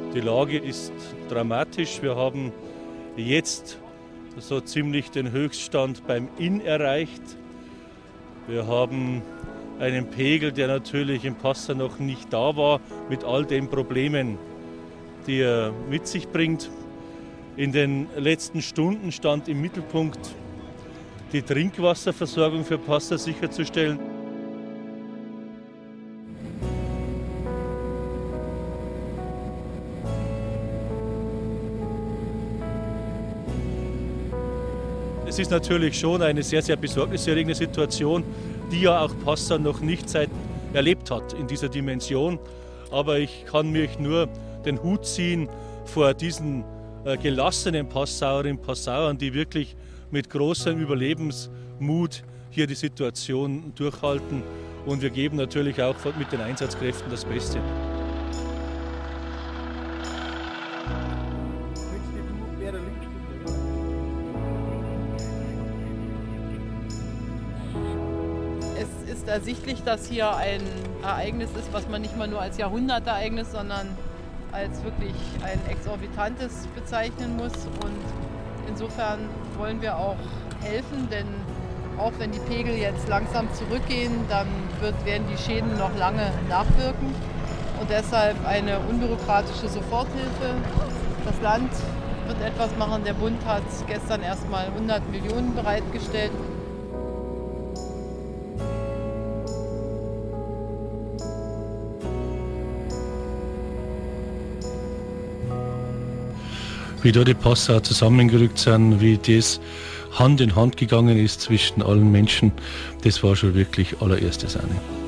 Die Lage ist dramatisch. Wir haben jetzt so ziemlich den Höchststand beim Inn erreicht. Wir haben einen Pegel, der natürlich im Passau noch nicht da war, mit all den Problemen, die er mit sich bringt. In den letzten Stunden stand im Mittelpunkt, die Trinkwasserversorgung für Passau sicherzustellen. Es ist natürlich schon eine sehr, sehr besorgniserregende Situation, die ja auch Passau noch nicht erlebt hat in dieser Dimension. Aber ich kann mich nur den Hut ziehen vor diesen gelassenen Passauerinnen und Passauern, die wirklich mit großem Überlebensmut hier die Situation durchhalten. Und wir geben natürlich auch mit den Einsatzkräften das Beste. Es ist ersichtlich, dass hier ein Ereignis ist, was man nicht mal nur als Jahrhundertereignis, sondern als wirklich ein exorbitantes bezeichnen muss. Und insofern wollen wir auch helfen, denn auch wenn die Pegel jetzt langsam zurückgehen, dann werden die Schäden noch lange nachwirken. Und deshalb eine unbürokratische Soforthilfe. Das Land wird etwas machen. Der Bund hat gestern erstmal 100 Millionen bereitgestellt. Wie da die Passauer zusammengerückt sind, wie das Hand in Hand gegangen ist zwischen allen Menschen, das war schon wirklich allererste Sahne.